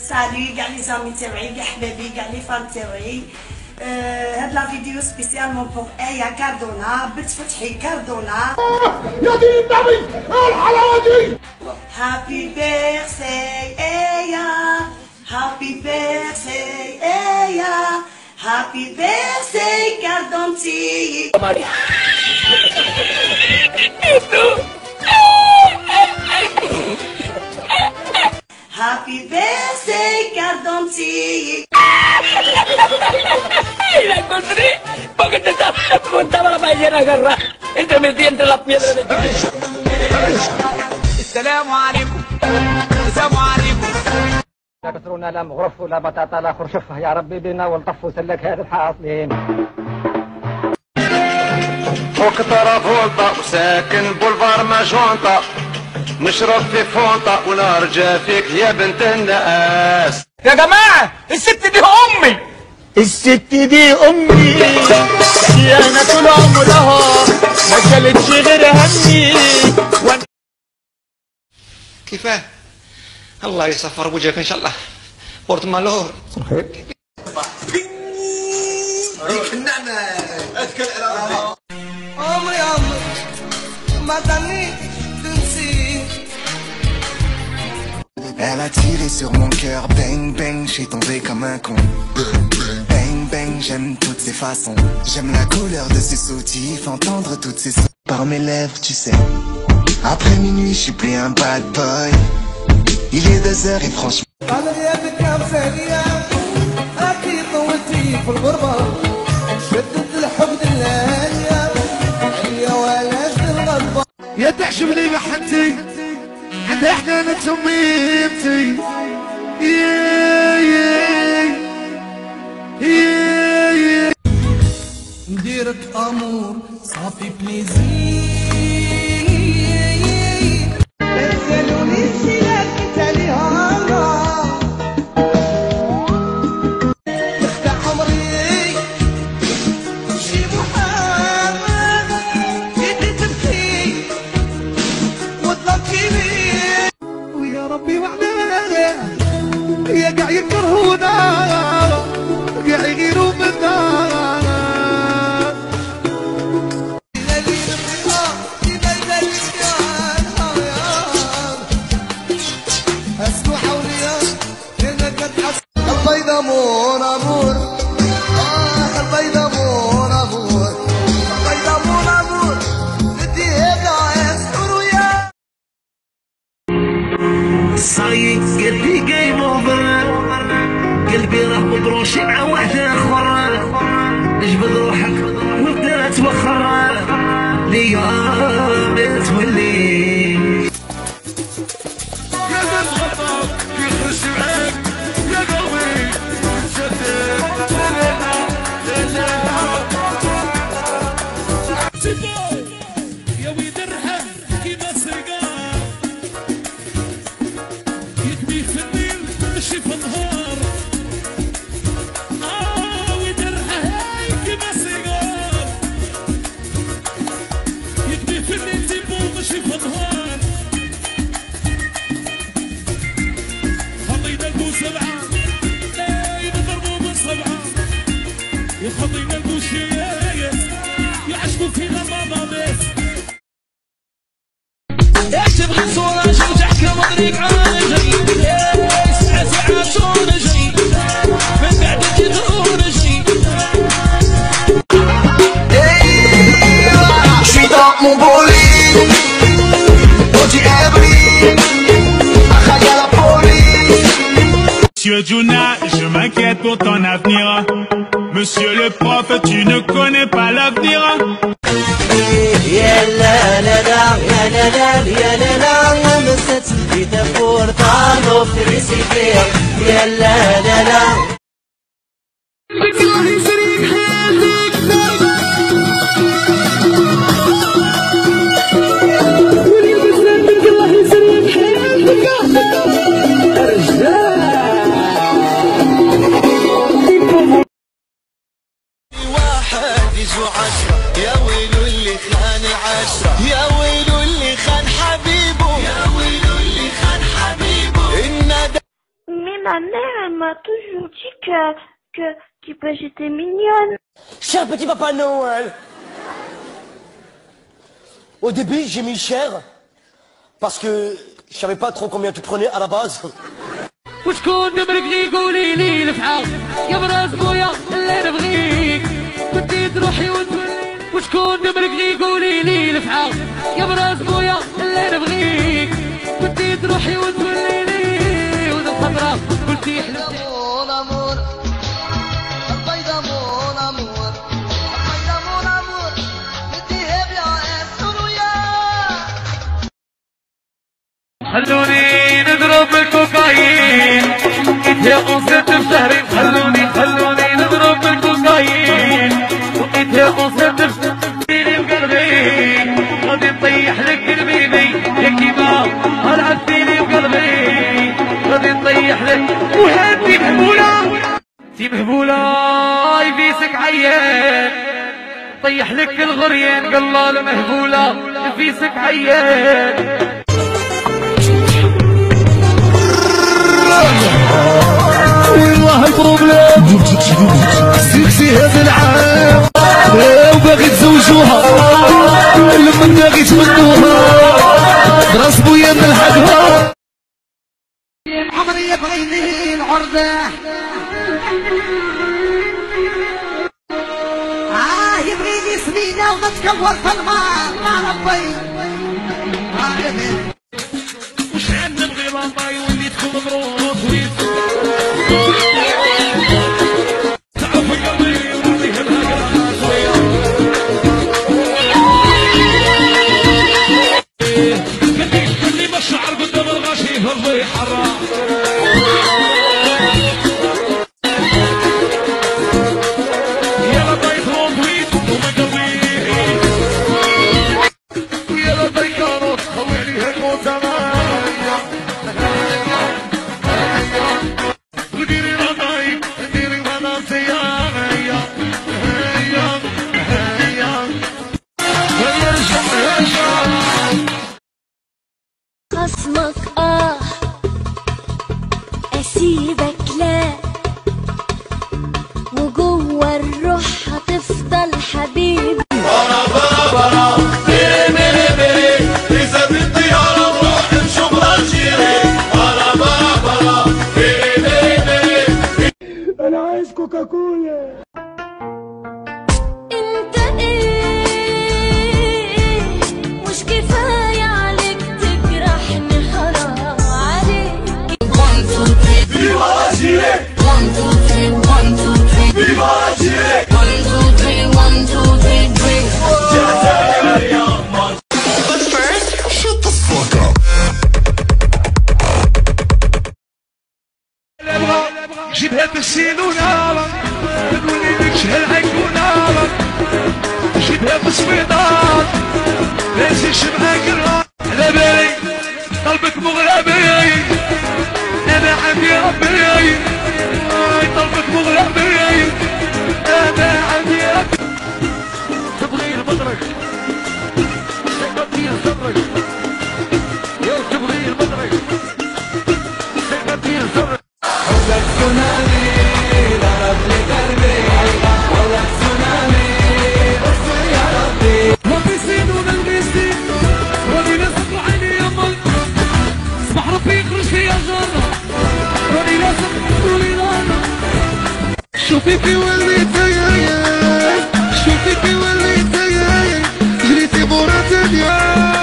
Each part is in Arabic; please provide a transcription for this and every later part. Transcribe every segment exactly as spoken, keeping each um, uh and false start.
سالي كاع لي زامي تاوعي كاع حبابي كاع لي فان تاوعي. آه هاد لا فيديو سبيسيالمون بوغ ايا كاردونا بنت فتحي كاردونا. يا دين النبي الحلاوه دي. هابي بيرثداي ايا هابي بيرثداي ايا هابي بيرثداي كاردونتي. Happy birthday, Cardonti! La encontré porque te estaba, estaba la ballena agarrada entre mis dientes las piedras de السلام عليكم. السلام عليكم. لا كسرونا لا مغرف ولا بطاطا لا خرشفه يا ربي بينا والطف وسلك هذا الحاصلين. فوق طرف فولطة وساكن بولفار ماجونطة نشرب في فونطة ونرجع فيك يا بنت الناس. يا جماعة الست دي أمي. الست دي امي يا انا طول عمرها ما كلتش غير همي. كيفاه؟ الله يصفر وجهك ان شاء الله. بورت مالور. ديك النعمة اذكر على عمري عمري ما ضليت تنسي. Elle a tiré sur mon cœur, bang bang, j'ai tombé comme un con. Bang bang, j'aime toutes ses façons. J'aime la couleur de ses soutifs, entendre toutes ses sons par mes lèvres, tu sais. Après minuit, je suis plus un bad boy. Il est deux heures et franchement. على غيابك يا مسالية أكيد طولتي في الغربة. شدت الحب دلالية عليا ولاد الغضبة. يا تحشم لي محنتي حتى حنانة تميمتي. يا يا يا يا نديرك أمور صافي بليزير. نزلوني السلاك تالي هاكا تخدع عمري شي محمد يدي تبكي وطلبتي بيه. ويا ربي وحدنا يا قاع يكرهونا قاع يغيروا منا. البيضة مور امور اه البيضة مور امور البيضة مور امور نديها بلا يسحر ويا. صاي قلبي جيم اوفر قلبي راه مبروشي مع واحد اخر. اجبد روحك وابدا توخر ليا ما تولي. يا ناس غطاك يخرج معاك يا قلبي شدك يا ويد الرحم كيما الصقار يكبي في الليل ماشي في النهار. اه ويد الرحم كيما الصقار يكبي في الليل تيبو ماشي في النهار. خطينا البو سبعة لا نضربو بالسبعة يا خطينا البوشيات يعشقوا فينا مضامات. ايش تبغي صورة شو تحكي مضريك عاجي ساعة ساعة شون جاي من بعد تدور جاي. Je suis dans mon bolide, Audi Ebri, Akhaga la police. Monsieur Juna, je m'inquiète pour ton avenir. Monsieur le prof, tu ne connais pas l'avenir. يا لا لا لا يا لا لا يا لا لا مست في تفور طالو في ريسيفير. يا لا لا لا واحد يجوا عشرة. يا ويلو اللي خان العشرة. يا ويلو اللي خان حبيبه. يا ويلو اللي خان حبيبه. إن ma mère, elle m'a toujours dit que, que, que j'étais mignonne. Cher petit Papa Noël. Au début, j'ai mis cher, parce que je savais pas trop combien tu prenais à la base. وشكون نمرك لي قولي لي الفحال يا براس بويا اللي نبغيك كنتي تروحي وتولي وشكون نمرك لي قولي لي الفحال يا براس بويا اللي نبغيك كنتي تروحي وتولي لي وذا الخضرا قلتي حلمتي خلوني نضرب الكوكايين وقيت يا أنصت بشهري خلوني خلوني نضرب الكوكايين وقيت يا أنصت بشهري بقلبي غادي نطيح لك البيبي يا كيما هلعبتيني بقلبي غادي نطيح لك وهادي مهبولة سي مهبولة يفيسك عيان طيح لك الغريان قلال مهبولة يفيسك عيان والله البروبليم سيكسي هذا العام وباغي تزوجوها لما باغي تمنوها راس بويا من الحقها عمري يبغيني العرضة اه يبغيني سنينة ونتكور في الماء مع ربي وشحال نبغي ربي وليت تكون مبروك الشعر قدام الغاشي في الضي حرام يا لطيف وطويت وما قضيه يا لطيف كانت خوي عليها الموت زمان وديري لطيف ديري وانا سيام هيا هيا هيا هيا رجع هيا خصمك اه اسيبك لا وجوه الروح هتفضل حبيبي برا برا برا بيري بيري بيري إذا بدي على روح نشوف رجيري برا برا برا بيري بيري بيري أنا عايز كوكاكولا انت ايه مش كفاية عليك تجرحني حرام عليك one two three Viva la Chile one two three one two three Viva la Chile one two three one two three drink But first, shut the fuck up جيبها بالسين ونارك نولي لك شهر عيك ونارك جيبها بالسويطات لا نسيش معاك الراس على بالي قلبك مغربي انا عندي ربي قلبك مغربي انا عندي ربي تبغي المدرك سيبتي صدرك يا تبغي المدرك سيبتي صدرك حبك تسونامي ضرب لي قلبي والله تسونامي اصبر يا ربي ما في سين ولا القيسين راني لازم عيني يمك صبح ربي يخرج فيا جرة راني لازم تقولي لانا شوفي في وليت يا شوفي في وليت يا جريتي مورا الدنيا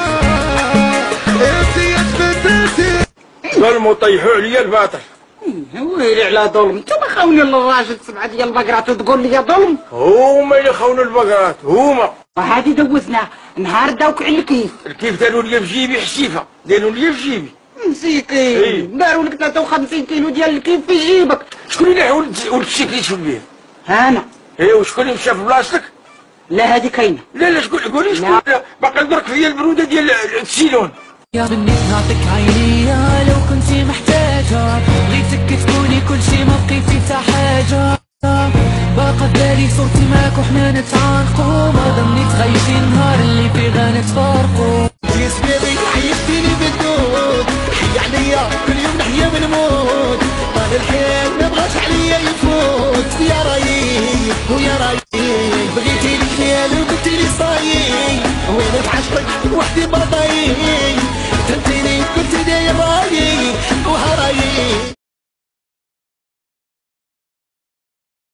انتي يا تفتتي ظلموا طيحوا عليا الباطل ويلي على ظلم انتوما خاوني للراجل سبعة ديال البقرات وتقول لي ظلم هما اللي خونوا البقرات هما وهادي دوزناه نهار داوك على الكيف الكيف داروا لي في جيبي حسيفه داروا لي في جيبي مسكين داروا لك ثلاثة وخمسين كيلو ديال الكيف في جيبك شكون اللي ولد ولد الشيكليت في البيت انا ايه وشكون اللي مشى في بلاصتك لا هادي كاينه لا لا شكون قولي شكون باقي درك فيا البروده ديال السيلون يا بنت نعطيك عيني لو كنتي محتاجة بغيتك تكوني كل شي ما بقيتي تا حاجة باقا بالي صورتي معاك وحنا نتعانقو ما ضمني تغيبي النهار اللي فيه غنتفارقو يا سبابي عيشتيني بالدود حي عليا كل يوم نحيا من موت الخير مبغاش عليا يفوت يا رايي ويا رايي بغيتي لي خيال وقلتي لي صايي وانا تعشقك وحدي برضايي فهمتيني قلتي داير رايي وهرايي